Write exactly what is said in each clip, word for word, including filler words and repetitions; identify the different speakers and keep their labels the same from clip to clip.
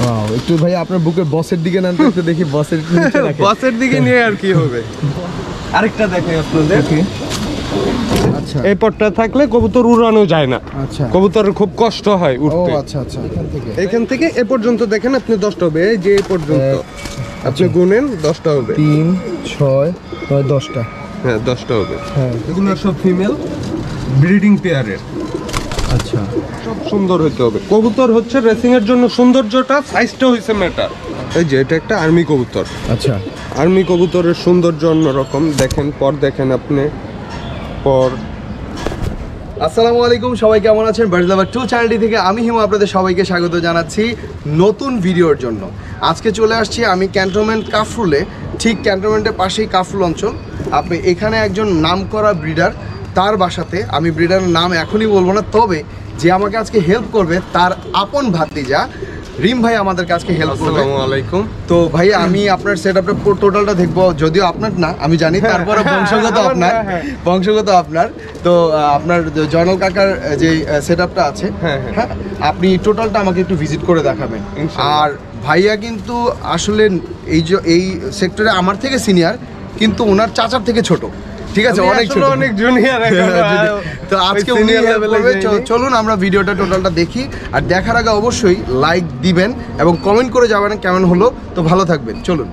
Speaker 1: Wow, একটু ভাই আপনার বুকের বসের দিকে নাম একটু দেখি, বসের নিচে রাখেন।
Speaker 2: বসের দিকে নিয়ে আর কি হবে। আরেকটা দেখেন আপনাদের,
Speaker 1: আচ্ছা
Speaker 2: এই পটটা থাকলে কবুতর উড়ানো যায় না।
Speaker 1: আচ্ছা,
Speaker 2: কবুতরের খুব কষ্ট হয়
Speaker 1: ও
Speaker 2: উঠতে।
Speaker 1: আচ্ছা আচ্ছা, এখান থেকে
Speaker 2: এখান থেকে এ পর্যন্ত দেখেন আপনি দশটা হবে, এই যে এ পর্যন্ত আপনি গুনেন দশটা হবে।
Speaker 1: তিন ছয় নয় দশটা,
Speaker 2: হ্যাঁ দশটা হবে।
Speaker 1: হ্যাঁ
Speaker 2: এগুলো সব ফিমেল ব্রিডিং পেয়ারের।
Speaker 1: আচ্ছা,
Speaker 2: সব সুন্দর হইতে হবে। কবুতর হচ্ছে রেসিং এর জন্য সৌন্দর্যটা, সাইজটা হইছে ম্যাটার। এই যে এটা একটা আর্মি কবুতর।
Speaker 1: আচ্ছা
Speaker 2: আর্মি কবুতরের সৌন্দর্য অন্যরকম। দেখেন পর, দেখেন আপনি পর।
Speaker 1: আসসালামু আলাইকুম, সবাই কেমন আছেন? বার্ডস লাভার টু চ্যানেলটি থেকে আমি হিমু আপনাদের সবাইকে স্বাগত জানাচ্ছি নতুন ভিডিওর জন্য। আজকে চলে আসছি আমি ক্যান্টনমেন্ট কাফরুলে, ঠিক ক্যান্টনমেন্টের পাশেই কাফরুল অঞ্চল। আপনি এখানে একজন নামকরা ব্রিডার, তার বাসাতে। আমি ব্রিডারের নাম এখনই বলবো না, তবে যে আমাকে আজকে হেল্প করবে তার আপন ভাতিজা রিম ভাই আমাদের কাছকে হেল্প করবে।
Speaker 2: আসসালামু আলাইকুম।
Speaker 1: তো ভাই আমি আপনার সেটআপটা টোটালটা দেখবো, যদিও আপনার না আমি জানি, তারপরে বংশগত আপনার, বংশগত আপনার। তো আপনার জয়নাল কাকার যে সেটআপটা আছে, হ্যাঁ আপনি টোটালটা আমাকে একটু ভিজিট করে দেখাবেন। আর ভাইয়া কিন্তু আসলে এই যে এই সেক্টরে আমার থেকে সিনিয়র, কিন্তু ওনার চাচার থেকে ছোট, ঠিক আছে, অনেক ছোট,
Speaker 2: অনেক জুনিয়র।
Speaker 1: তো আজকে উনি হেল্প করবে। চলুন আমরা ভিডিওটা টোটালটা দেখি, আর দেখার আগে অবশ্যই লাইক দিবেন এবং কমেন্ট করে যাবেন কেমন হলো। তো ভালো থাকবেন, চলুন।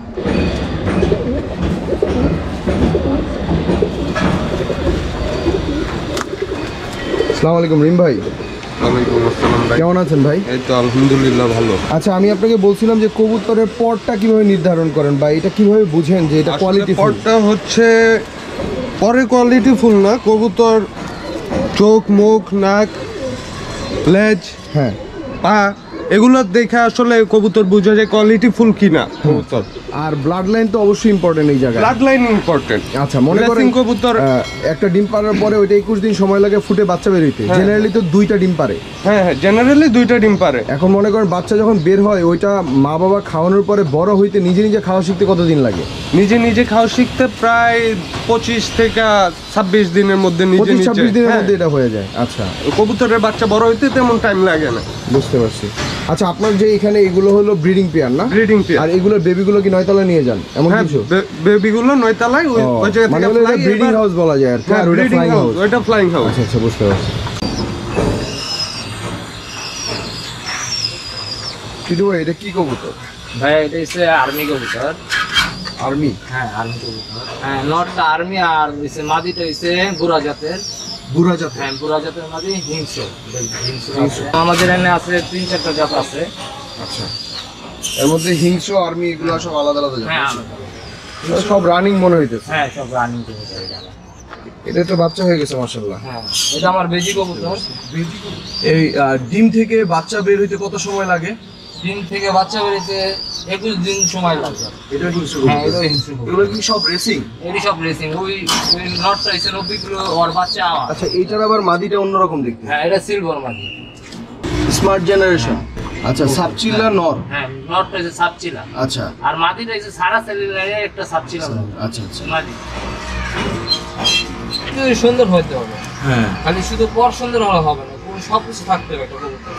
Speaker 1: আসসালামু আলাইকুম রিম ভাই।
Speaker 2: ওয়ালাইকুম আসসালাম ভাই,
Speaker 1: কেমন আছেন ভাই?
Speaker 2: এই তো আলহামদুলিল্লাহ ভালো।
Speaker 1: আচ্ছা, আমি আপনাকে বলছিলাম যে কবুতরের পরটা কিভাবে নির্ধারণ করেন বা এটা কিভাবে বুঝেন যে এটা কোয়ালিটি?
Speaker 2: পরটা হচ্ছে পরে কোয়ালিটি ফুল না, কবুতর চোখ, মুখ, নাক, লেজ,
Speaker 1: হ্যাঁ,
Speaker 2: পা, এগুলো দেখে আসলে কবুতর বোঝা যায় কোয়ালিটি ফুল কিনা কবুতর।
Speaker 1: আর ব্লাড লাইন তো অবশ্যই ইম্পর্টেন্ট এই জায়গায়।
Speaker 2: Blood line important.
Speaker 1: আচ্ছা, মনে করেন
Speaker 2: কবুতর
Speaker 1: একটা ডিম পাড়ার পরে ওইটা একুশ দিন সময় লাগে ফুটে বাচ্চা বের হইতে, জেনারেলি তো দুইটা ডিম পারে।
Speaker 2: হ্যাঁ হ্যাঁ, জেনারেলি দুইটা ডিম পারে।
Speaker 1: এখন মনে করেন বাচ্চা যখন বের হয়, ওইটা মা বাবা খাওয়ানোর পরে বড় হইতে নিজে নিজে খাওয়া শিখতে কতদিন লাগে?
Speaker 2: নিজে নিজে খাওয়া শিখতে প্রায় পঁচিশ থেকে ছাব্বিশ দিনের মধ্যে নিজে
Speaker 1: পঁচিশ
Speaker 2: নিজে
Speaker 1: ছাব্বিশ দিনের মধ্যে এটা হয়ে যায়। আচ্ছা,
Speaker 2: কবুতরের বাচ্চা বড় হইতে তেমন টাইম লাগে না।
Speaker 1: বুঝতে পারছি। আচ্ছা, আপনার যে এখানে এগুলো হলো ব্রিডিং পেয়ার না?
Speaker 2: Breeding pair.
Speaker 1: আর এগুলোর বেবিগুলো কি নয়তলা নিয়ে যান এমন কিছু?
Speaker 2: বেবিগুলো নয়তলায় ওই ওই জায়গা থেকে
Speaker 1: মানে ব্রিডিং হাউস বলা যায় আর কি। আর ওটা ফ্লাইং হাউস।
Speaker 2: ওটা ফ্লাইং হাউস।
Speaker 1: আচ্ছা আচ্ছা, বুঝতে পারছি। কিটু ভাই, এটা কি কবুতর?
Speaker 3: ভাই এটা হচ্ছে আর্মি কবুতর।
Speaker 1: আর্মি?
Speaker 3: হ্যাঁ আর্মি কবুতর। হ্যাঁ, নটটা আর্মি আর হচ্ছে মাদিটা হচ্ছে বুড়া জাতের।
Speaker 1: বুড়া জাতের?
Speaker 3: হ্যাঁ, বুড়া জাতের মাদি হিংস্র। হিংস্র আমাদের এখানে আছে তিন চারটা জাত আছে।
Speaker 1: আচ্ছা, এর মধ্যে হিংস্র, আর্মি, এগুলো সব আলাদা আলাদা জাত?
Speaker 3: হ্যাঁ
Speaker 1: এটা সব রানিং মনে হইতেছে।
Speaker 3: হ্যাঁ, সব রানিং কবুতর এটা।
Speaker 1: এটা তো বাচ্চা হয়ে গেছে মাশাআল্লাহ।
Speaker 3: হ্যাঁ, এটা আমার বেজি কবুতর।
Speaker 1: এই ডিম থেকে বাচ্চা বের হইতে কত সময় লাগে?
Speaker 3: ডিম থেকে বাচ্চা বেরোতে একুশ দিন সময় লাগে।
Speaker 1: এটা হিংস্র
Speaker 3: হ্যাঁ,
Speaker 1: কবুতর?
Speaker 3: এটা হিংস্র কবুতর।
Speaker 1: এগুলো কি সব রেসিং?
Speaker 3: এরই সব রেসিং। ওই ওই নটটা হচ্ছে নব্বই কিলো ওর বাচ্চা আমার।
Speaker 1: আচ্ছা, এইটার আবার মাদিটা অন্যরকম দেখতে।
Speaker 3: হ্যাঁ, এটা সিলভার মাদি।
Speaker 1: Smart generation. আচ্ছা, সাবচিলা নর?
Speaker 3: হ্যাঁ, নটটা হচ্ছে সাপচিলা।
Speaker 1: আচ্ছা
Speaker 3: আর মাদিটা হচ্ছে সারা সেলিনের একটা সাপচিলা নর।
Speaker 1: আচ্ছা আচ্ছা,
Speaker 3: মাদি একটু সুন্দর হতে হবে।
Speaker 1: হ্যাঁ।
Speaker 3: খালি শুধু পর সুন্দর হলে হবে না, পুরো সব কিছু থাকতে হবে একটা কবুতর।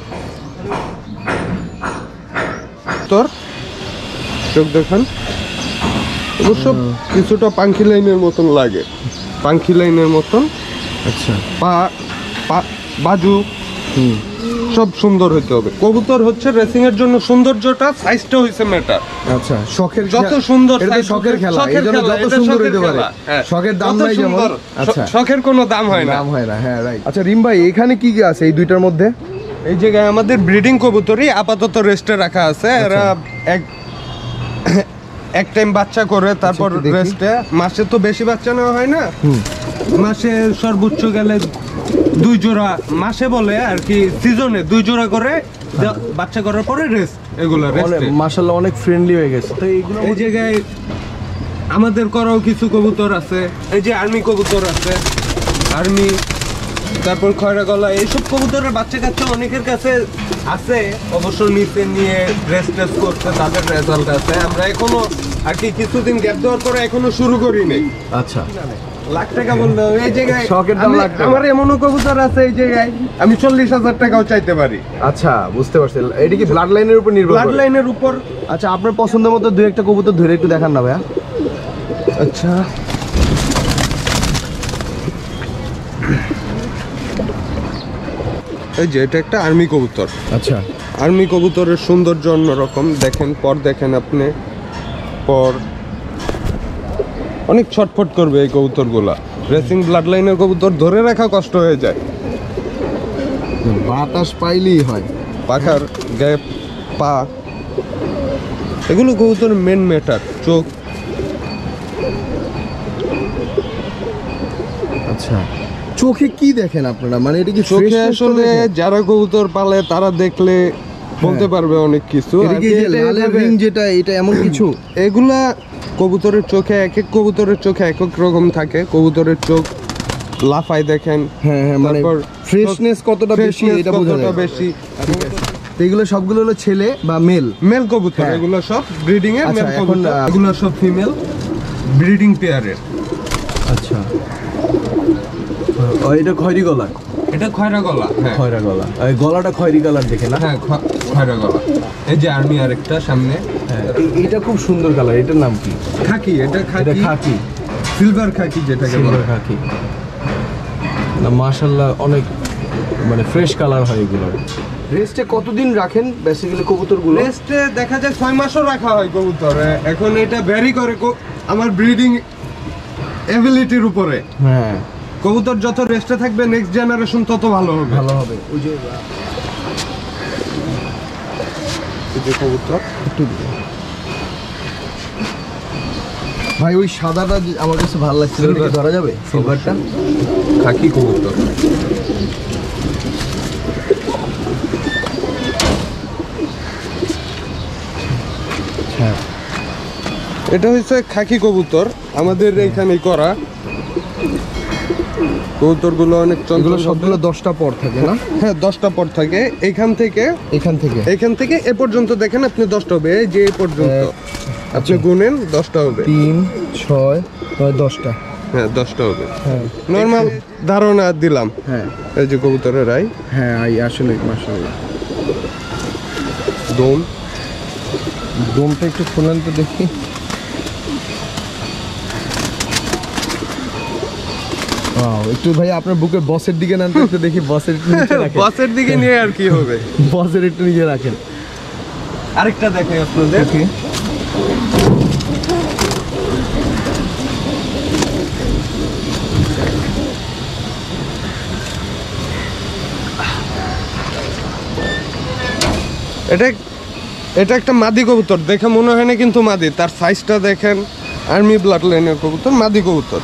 Speaker 2: তোর চোখ দেখেন, অবশ্য কিছুটা পাঙ্খি লাইনের মতন লাগে, পাঙ্খি লাইনের মতন।
Speaker 1: আচ্ছা,
Speaker 2: পা, পা, বাজু,
Speaker 1: হুম,
Speaker 2: সব সুন্দর হইতে হবে। কবুতর হচ্ছে রেসিং এর জন্য সৌন্দর্যটা, সাইজটা হইছে ম্যাটার।
Speaker 1: আচ্ছা, শখের
Speaker 2: যত সুন্দর
Speaker 1: এটা তো শখের খেলা,
Speaker 2: শখের
Speaker 1: এই জন্য
Speaker 2: খেলা,
Speaker 1: যত
Speaker 2: এটা
Speaker 1: সুন্দর
Speaker 2: শখের
Speaker 1: হইতে পারে।
Speaker 2: খেলা, হ্যাঁ।
Speaker 1: শখের দাম
Speaker 2: যত
Speaker 1: নাই যেমন।
Speaker 2: সুন্দর,
Speaker 1: আচ্ছা,
Speaker 2: শখের কোনো দাম হয় না।
Speaker 1: দাম হয় না, হ্যাঁ রাইট। আচ্ছা রিম ভাই, এখানে কি কি আছে এই দুইটার মধ্যে?
Speaker 2: এই জায়গায় আমাদের ব্রিডিং কবুতরই আপাতত রেস্টে রাখা আছে। এরা এক এক টাইম বাচ্চা করে তারপর রেস্টে। মাসে তো বেশি বাচ্চা নেওয়া হয় না, মাসে সর্বোচ্চ গেলে দুই জোড়া, মাসে বলে আর কি সিজনে দুই জোড়া করে বাচ্চা করার পরে রেস্ট। এগুলো রেস্টে
Speaker 1: মাশাআল্লাহ অনেক ফ্রেন্ডলি হয়ে গেছে। তো এইগুলো
Speaker 2: এই জায়গায় আমাদের করাও কিছু কবুতর আছে। এই যে আর্মি কবুতর আছে, আর্মি, তারপর খয়রা গলা, এইসব কবুতরের বাচ্চা কাচ্চা অনেকের কাছে আছে, অবশ্য নিচে নিয়ে ড্রেস ট্রেস করতে তাদের রেজাল্ট আছে। আমরা এখনো আর কি কিছুদিন গ্যাপ দেওয়ার পরে এখনো শুরু করি নাই।
Speaker 1: আচ্ছা,
Speaker 2: লাখ টাকা বললো এই জায়গায়
Speaker 1: শখের দাম
Speaker 2: আমি-
Speaker 1: লাখ টাকা।
Speaker 2: আমার এমনও কবুতর আছে এই জায়গায় আমি চল্লিশ হাজার টাকাও চাইতে পারি।
Speaker 1: আচ্ছা বুঝতে পারছি, এটা কি ব্লাড লাইনের উপর নির্ভর
Speaker 2: ব্লাড
Speaker 1: করে?
Speaker 2: লাইনের উপর।
Speaker 1: আচ্ছা আপনার পছন্দের মতো দুই একটা কবুতর ধরে একটু দেখান না ভাইয়া।
Speaker 2: আচ্ছা এই যে এটা একটা আর্মি কবুতর।
Speaker 1: আচ্ছা
Speaker 2: আর্মি কবুতরের সৌন্দর্য অন্যরকম, দেখেন পর দেখেন আপনি পর অনেক ছটফট করবে এই কবুতরগুলা। রেসিং ব্লাড লাইনের কবুতর ধরে রাখা কষ্ট হয়ে যায়,
Speaker 1: বাতাস পাইলেই হয়।
Speaker 2: পাখার গ্যাপ পা এগুলো কবুতরের মেন ম্যাটার। চোখ
Speaker 1: আচ্ছা চোখে কি দেখেন আপনারা, মানে এটা কি
Speaker 2: চোখে
Speaker 1: freshness টা
Speaker 2: আসলে
Speaker 1: দেখেন?
Speaker 2: যারা কবুতর পালে তারা দেখলে বলতে পারবে অনেক কিছু।
Speaker 1: এটা কি
Speaker 2: আর কি
Speaker 1: যে
Speaker 2: এটা
Speaker 1: লালের
Speaker 2: এভাবে-
Speaker 1: রিং যেটা, এটা এমন কিছু?
Speaker 2: এগুলা কবুতরের চোখে এক এক কবুতরের চোখে এক এক রকম থাকে। কবুতরের চোখ লাফায় দেখেন,
Speaker 1: হ্যাঁ হ্যাঁ, মানে
Speaker 2: তারপর
Speaker 1: ফ্রেশনেস কতটা বেশি
Speaker 2: freshness
Speaker 1: এটা বোঝা
Speaker 2: কতটা
Speaker 1: যায়।
Speaker 2: বেশি।
Speaker 1: তো এগুলো সবগুলো হলো ছেলে বা মেল?
Speaker 2: মেল কবুতর
Speaker 1: হ্যাঁ।
Speaker 2: এগুলো সব ব্রিডিং এর
Speaker 1: আচ্ছা,
Speaker 2: মেল
Speaker 1: এখন,
Speaker 2: কবুতর,
Speaker 1: আহ,
Speaker 2: এগুলো সব ফিমেল ব্রিডিং পেয়ারের।
Speaker 1: আচ্ছা ও এটা খয়রি গলা?
Speaker 2: এটা খয়রা গলা। হ্যাঁ
Speaker 1: খয়রা গলা, এই গলাটা খয়রি কালার দেখে না?
Speaker 2: হ্যাঁ খ- খয়রা গলা। এই যে আর্মি আরেকটা সামনে
Speaker 1: হ্যাঁ এই- এইটা খুব সুন্দর কালার, এটার নাম কি?
Speaker 2: খাকি। এটা
Speaker 1: এটা
Speaker 2: খাকি
Speaker 1: খাকি,
Speaker 2: সিলভার খাকি যেটাকে বলে।
Speaker 1: সিলভার খাকি না, মাশাআল্লাহ অনেক মানে ফ্রেশ কালার হয় এগুলো। রেস্টে কতদিন রাখেন বেসিক্যালি কবুতরগুলো?
Speaker 2: রেস্টে দেখা যায় ছয় মাসও রাখা হয় কবুতর। এখন এটা ভ্যারি করে কো- আমার ব্রিডিং এবিলিটির উপরে।
Speaker 1: হ্যাঁ
Speaker 2: কবুতর যত রেস্টে থাকবে নেক্সট জেনারেশন তত ভালো হবে।
Speaker 1: ভালো হবে। ওই যে
Speaker 2: এই যে কবুতর
Speaker 1: একটু দিন। ভাই ওই সাদাটা যে আমার কাছে ভালো লাগছে, ওটা কি
Speaker 2: Silver।
Speaker 1: ধরা যাবে সিলভারটা?
Speaker 2: খাকি কবুতর।
Speaker 1: হ্যাঁ
Speaker 2: এটা হচ্ছে খাকি কবুতর, আমাদের এইখানেই করা। কবুতরগুলো অনেক
Speaker 1: এগুলো
Speaker 2: চঞ্চল
Speaker 1: সবগুলো
Speaker 2: হবে।
Speaker 1: দশটা পর থাকে না?
Speaker 2: হ্যাঁ দশটা পর থাকে। এখান থেকে
Speaker 1: এখান থেকে
Speaker 2: এখান থেকে এ পর্যন্ত দেখেন আপনি দশটা হবে। এই যে এ পর্যন্ত
Speaker 1: এক,
Speaker 2: আপনি গুনেন দশটা হবে।
Speaker 1: তিন ছয় নয় দশটা।
Speaker 2: হ্যাঁ দশটা হবে।
Speaker 1: হ্যাঁ
Speaker 2: নর্মাল ধারণা দিলাম।
Speaker 1: হ্যাঁ
Speaker 2: এই যে কবুতরের রাই
Speaker 1: হ্যাঁ এই আসলে মাশাআল্লাহ।
Speaker 2: দম
Speaker 1: দমটা একটু খোলেন তো দেখি। Wow, একটু ভাই আপনার বুকের বসের দিকে নেন তো, একটু দেখি বসের একটু নিচে রাখেন।
Speaker 2: বসের দিকে নিয়ে আর কি হবে।
Speaker 1: বসের একটু নিচে রাখেন।
Speaker 2: আরেকটা দেখে আপনাদের।
Speaker 1: Okay.
Speaker 2: এটা এটা একটা মাদি কবুতর, দেখে মনে হয় না কিন্তু মাদি। তার সাইজটা দেখেন, আর্মি ব্লাড লাইনের কবুতর, মাদি কবুতর।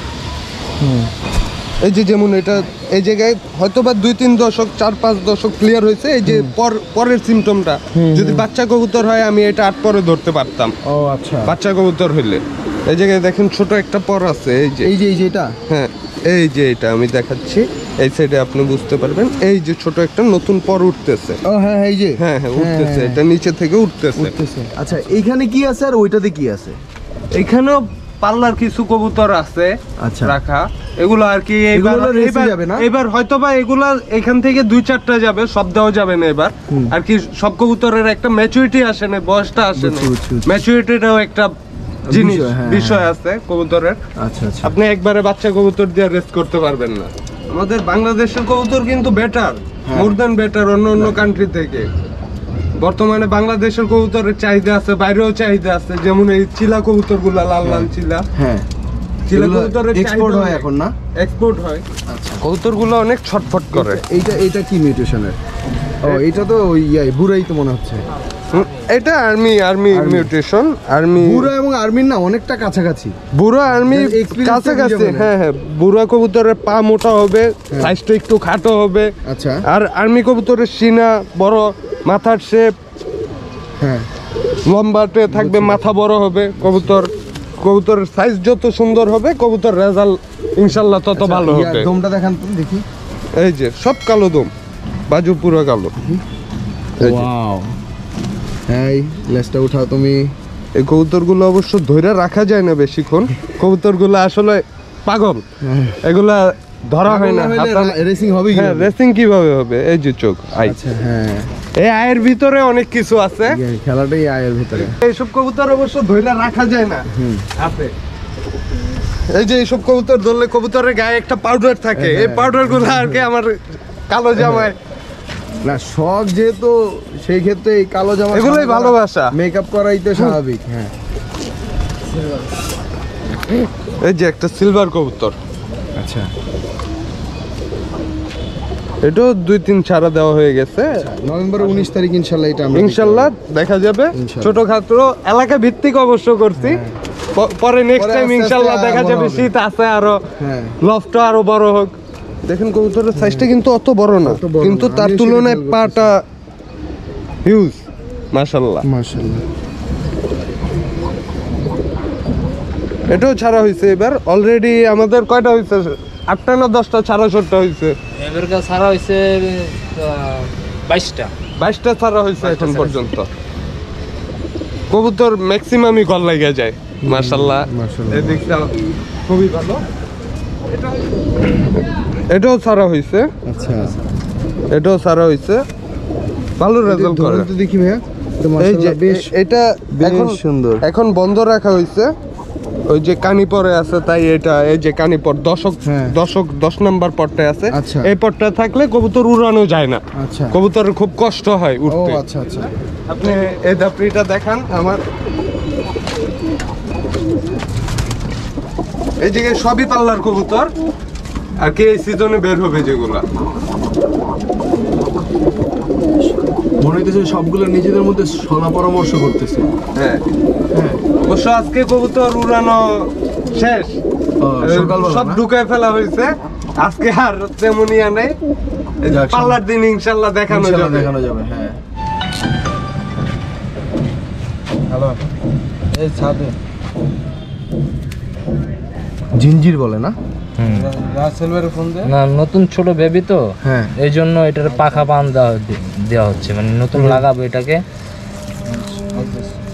Speaker 2: এই যে যেমন এটা এই জায়গায় হয়তো বা দুই তিন দশক চার পাঁচ দশক ক্লিয়ার হয়েছে। এই যে পর পরের সিমটমটা, যদি বাচ্চা কবুতর হয় আমি এটা আট পরে ধরতে পারতাম।
Speaker 1: ও আচ্ছা,
Speaker 2: বাচ্চা কবুতর হইলে এই জায়গায় দেখেন ছোট একটা পর আছে। এই যে
Speaker 1: এই যে এই যে এটা
Speaker 2: হ্যাঁ এই যে এটা আমি দেখাচ্ছি, এই সাইডে আপনি বুঝতে পারবেন। এই যে ছোট একটা নতুন পর উঠতেছে।
Speaker 1: ও হ্যাঁ হ্যাঁ, এই যে
Speaker 2: হ্যাঁ হ্যাঁ উঠতেছে, এটা নিচে থেকে উঠতেছে।
Speaker 1: উঠতেছে। আচ্ছা এইখানে কি আছে আর ওইটাতে কি আছে?
Speaker 2: এখানেও পাল্লার কিছু কবুতর আছে
Speaker 1: আচ্ছা।
Speaker 2: রাখা। এগুলো আর কি এবার
Speaker 1: এগুলো রেসে
Speaker 2: এবার-
Speaker 1: যাবে না?
Speaker 2: এবার হয়তো বা এগুলা এখান থেকে দুই চারটা যাবে, সব দেওয়া যাবে না এবার। আর কি সব কবুতরের একটা ম্যাচুরিটি আসে না, বয়সটা আসে না।
Speaker 1: বুঝছি, বুঝছি, বুঝছি।
Speaker 2: ম্যাচুরিটিটাও একটা জিনিস
Speaker 1: বিষয়, হ্যাঁ,
Speaker 2: বিষয় আছে কবুতরের।
Speaker 1: আচ্ছা আচ্ছা
Speaker 2: আপনি একবারে বাচ্চা কবুতর দিয়ে রেস্ট করতে পারবেন না। আমাদের বাংলাদেশের কবুতর কিন্তু বেটার, মোর দ্যান বেটার অন্য অন্য কান্ট্রি থেকে। বর্তমানে বাংলাদেশের কবুতরের চাহিদা আছে, বাইরেও চাহিদা আছে। যেমন এই চিলা কবুতর গুলা, লাল লাল চিলা
Speaker 1: হ্যাঁ
Speaker 2: চিলা
Speaker 1: এগুলো
Speaker 2: কবুতরের
Speaker 1: export হয় এখন না?
Speaker 2: এক্সপোর্ট হয়।
Speaker 1: আচ্ছা
Speaker 2: কবুতর গুলো অনেক ছটফট করে।
Speaker 1: এইটা এইটা কি মিউটেশনের? ও এটা তো ওই ইয়াই বুড়াই তো মনে হচ্ছে।
Speaker 2: হুম, এটা army army
Speaker 1: Army।
Speaker 2: Mutation. Army
Speaker 1: বুড়া এবং আর্মির না অনেকটা কাছাকাছি।
Speaker 2: বুড়া আর্মি
Speaker 1: Just experience টা
Speaker 2: কাছাকাছি।
Speaker 1: বুঝে বলেন।
Speaker 2: হ্যাঁ হ্যাঁ বুড়া কবুতরের পা মোটা হবে, সাইজটা একটু খাটো হবে।
Speaker 1: আচ্ছা
Speaker 2: আর আর্মি কবুতরের সিনা বড়, মাথার শেপ
Speaker 1: হ্যাঁ
Speaker 2: লম্বাটে থাকবে, মাথা বড় হবে। কবুতর কবুতরের সাইজ যত সুন্দর হবে কবুতর রেজাল্ট ইনশাল্লাহ তত ভালো
Speaker 1: ইয়া,
Speaker 2: হবে।
Speaker 1: দমটা দেখান তো দেখি।
Speaker 2: এই যে সব কালো দম, বাজু পুরো কালো। এই যে।
Speaker 1: ওয়াও, এই লেজটা উঠাও তুমি।
Speaker 2: এই কবুতরগুলো অবশ্য ধরে রাখা যায় না বেশিক্ষণ। কবুতরগুলো আসলে পাগল, এগুলা ধরা হয় না।
Speaker 1: রেসিং হবে
Speaker 2: হ্যাঁ, রেসিং কিভাবে হবে? এই যে চোখ আই,
Speaker 1: আচ্ছা হ্যাঁ,
Speaker 2: এই আয়ের ভিতরে অনেক কিছু আছে।
Speaker 1: খেলাটাই আয়ের ভিতরে।
Speaker 2: এইসব কবুতর অবশ্য ধইলা রাখা যায় না হাতে। এই যে এইসব কবুতর ধরলে কবুতরের গায়ে একটা পাউডার থাকে, এই পাউডার গুলো আর কি আমার কালো জামায়
Speaker 1: না শখ, যেহেতু সেই ক্ষেত্রে এই কালো জামা
Speaker 2: এগুলোই ভালোবাসা।
Speaker 1: মেকআপ করাই তো স্বাভাবিক। হ্যাঁ,
Speaker 2: এই যে একটা সিলভার কবুতর,
Speaker 1: আচ্ছা
Speaker 2: এটাও দুই তিন ছাড়া দেওয়া হয়ে গেছে।
Speaker 1: নভেম্বর উনিশ তারিখ ইনশাল্লাহ এটা আমরা
Speaker 2: ইনশাল্লাহ দেখা যাবে।
Speaker 1: ইনশাল্লাহ।
Speaker 2: ছোটখাটো এলাকা ভিত্তিক অবশ্য করছি, প- পরে নেক্সট
Speaker 1: পরে
Speaker 2: টাইম
Speaker 1: আস্তে
Speaker 2: ইনশাল্লাহ
Speaker 1: আস্তে
Speaker 2: দেখা
Speaker 1: বড়
Speaker 2: যাবে।
Speaker 1: হবে।
Speaker 2: শীত আছে আরো,
Speaker 1: হ্যাঁ
Speaker 2: লফটা আরো বড় হোক। দেখেন কবুতরের সাইজটা কিন্তু অত বড় না,
Speaker 1: অত বড়
Speaker 2: কিন্তু
Speaker 1: না।
Speaker 2: তার
Speaker 1: আমিও সেটা
Speaker 2: তুলনায়
Speaker 1: খেয়াল
Speaker 2: পাটা হিউজ, মাশাআল্লাহ।
Speaker 1: মাশাআল্লাহ।
Speaker 2: এটাও ছাড়া হয়েছে এবার অলরেডি। আমাদের কয়টা হয়েছে? আটটা না দশটা ছাড়া ছোট্ট হয়েছে।
Speaker 3: এবার ছাড়া হয়েছে বাইশটা
Speaker 2: বাইশটা ছাড়া হয়েছে এখন পর্যন্ত। কবুতর ম্যাক্সিমামই কল লেগে যায়, মাশাআল্লাহ।
Speaker 1: মাশাআল্লাহ।
Speaker 2: এই দিকটা খুবই ভালো। এটাও ছাড়া হয়েছে,
Speaker 1: আচ্ছা
Speaker 2: এটাও ছাড়া হয়েছে, ভালো রেজাল্ট করে।
Speaker 1: ধরুন তো দেখি ভাইয়া, তো
Speaker 2: এই যে
Speaker 1: মাশাআল্লাহ বেশ
Speaker 2: এ- এটা
Speaker 1: বেশ
Speaker 2: এখন
Speaker 1: সুন্দর।
Speaker 2: এখন বন্ধ রাখা হয়েছে, ওই যে কানি পরে আছে তাই এটা। এই যে কানি পর দশক
Speaker 1: হ্যাঁ।
Speaker 2: দশক দশ নম্বর পট্টায় আছে।
Speaker 1: আচ্ছা।
Speaker 2: এই পট্টা থাকলে কবুতর উড়ানো যায় না,
Speaker 1: আচ্ছা
Speaker 2: কবুতরের খুব কষ্ট হয়
Speaker 1: ও
Speaker 2: উঠতে।
Speaker 1: আচ্ছা আচ্ছা
Speaker 2: আপনি এই ধাপড়িটা দেখান আমার। এই যে সবই পাল্লার কবুতর, আর কি এই সিজনে বের হবে যেগুলা।
Speaker 1: মনে হইতেছে সবগুলো নিজেদের মধ্যে সলা পরামর্শ করতেছে।
Speaker 2: হ্যাঁ অবশ্য আজকে কবুতর উড়ানো শেষ,
Speaker 1: সকালবেলা
Speaker 2: সব
Speaker 1: না?
Speaker 2: ঢুকায় ফেলা হয়েছে। আজকে আর তেমনিয়া নেই, এই যে
Speaker 1: যাক,
Speaker 2: পাল্লার দিন ইনশাল্লাহ দেখানো
Speaker 1: ইনশাআল্লাহ
Speaker 2: যাবে।
Speaker 1: দেখানো যাবে। হ্যাঁ হ্যালো,
Speaker 3: এই ছাদে
Speaker 1: জিঞ্জির বলে না?
Speaker 3: না, নতুন ছোট বেবি তো,
Speaker 1: হ্যাঁ
Speaker 3: এই জন্য এটার পাখা বান দেওয়া দেওয়া হচ্ছে, মানে নতুন লাগাবো এটাকে।